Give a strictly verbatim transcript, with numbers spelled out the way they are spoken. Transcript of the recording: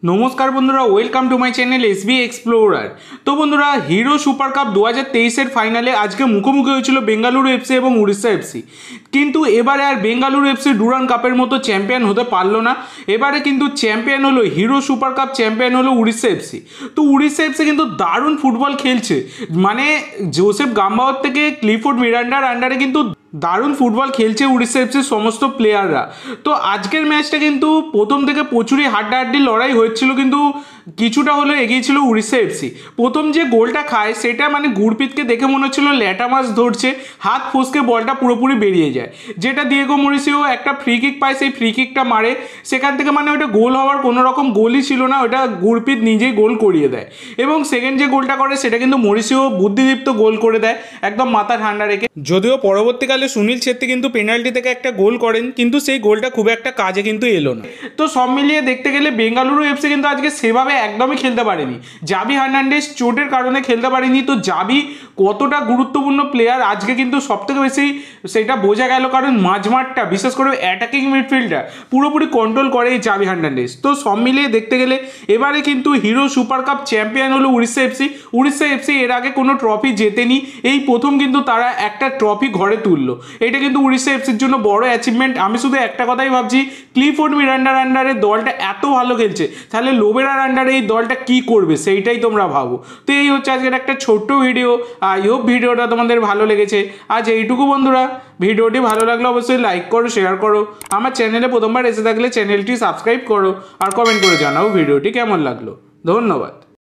नमस्कार बंधुरा welcome to my channel S B explorer. तो बंधुरा हिरो सुपर कप दो हज़ार तेईस फाइनाले आज के मुखोमुखी होयेछिलो बेंगालुरु एफसी और उड़ीसा एफसी, किन्तु एबारे आर बेंगालुरु एफसी डुरान कपर मतो चैम्पियन होते पारलो ना। एबारे किन्तु चैम्पियन हलो हिरो सुपर कप, चैम्पियन हलो उड़ीसा एफसी। तो उड़ीसा एफसी किन्तु दारुण फुटबल खेलছে, माने जोसेफ गाम्बाओर थेके क्लिफोर्ड मिरांडार आंडारे किन्तु दारुण फुटबल खेलছে उड़ीसा एफसी समस्त प्लेयाररा। तो आजकेर मैचटा किन्तु प्रथम थेके प्रचुरই हाड्डाहाड्डी लड़ाई হয়েছিল, কিন্তু কিছুটা হলো এগিয়েছিল উড়িষ্যা এফসি। প্রথম যে গোলটা খায় সেটা মানে গুরপিতকে দেখে মনে হচ্ছিল ল্যাটা মাছ ধরছে, হাত ফসকে বলটা পুরোপুরি বেরিয়ে যায়, যেটা দিয়েগো মরিসিও একটা ফ্রি কিক পায়, সেই ফ্রি কিকটা মারে, সেখান থেকে মানে ওটা গোল হওয়ার কোনো রকম গোলই ছিল না, ওটা গুরপিত নিজেই গোল করিয়ে দেয়। এবং সেকেন্ড যে গোলটা করে সেটা কিন্তু মরিসিও বুদ্ধিদীপ্ত গোল করে দেয় একদম মাথা ঠান্ডা রেখে। যদিও পরবর্তীকালে সুনীল ছেত্রী কিন্তু পেনাল্টি থেকে একটা গোল করেন, কিন্তু সেই গোলটা খুব একটা কাজে কিন্তু এলো না। তো সব মিলিয়ে দেখতে গেলে বেঙ্গালুরু এফসি কিন্তু আজকে সেভাবে একদমই খেলতে পারেনি। জাভি হার্নান্ডেজ চোটের কারণে খেলতে পারেনি। তো জাভি কতটা গুরুত্বপূর্ণ প্লেয়ার আজকে কিন্তু সবথেকে বেশি সেটা বোঝা গেল, কারণ মাঝমাঠটা বিশেষ করে অ্যাটাকিং মিডফিল্ডটা পুরোপুরি কন্ট্রোল করে এই জাভি হার্নান্ডেজ। তো সব মিলিয়ে দেখতে গেলে এবারে কিন্তু হিরো সুপার কাপ চ্যাম্পিয়ন হলো উড়িষ্যা এফসি। উড়িষ্যা এফসি এর আগে কোনো ট্রফি জেতেনি, এই প্রথম কিন্তু তারা একটা ট্রফি ঘরে তুললো। এটা কিন্তু উড়িষ্যা এফসির জন্য বড় অ্যাচিভমেন্ট। আমি শুধু একটা কথাই ভাবছি, ক্লিফোর্ড মিরান্ডার আন্ডারে দলটা এত ভালো খেলছে, তাহলে লোবেরার আন্ডারে এই দলটা কি করবে সেইটাই তোমরা ভাবো। তো এই হচ্ছে আজকের একটা ছোট্ট ভিডিও। আই হোপ ভিডিওটা তোমাদের ভালো লেগেছে। আজ এইটুকু বন্ধুরা, ভিডিওটি ভালো লাগলে অবশ্যই লাইক করো, শেয়ার করো, আমার চ্যানেলে প্রথমবার এসে থাকলে চ্যানেলটি সাবস্ক্রাইব করো, আর কমেন্ট করে জানাও ভিডিওটি কেমন লাগলো। ধন্যবাদ।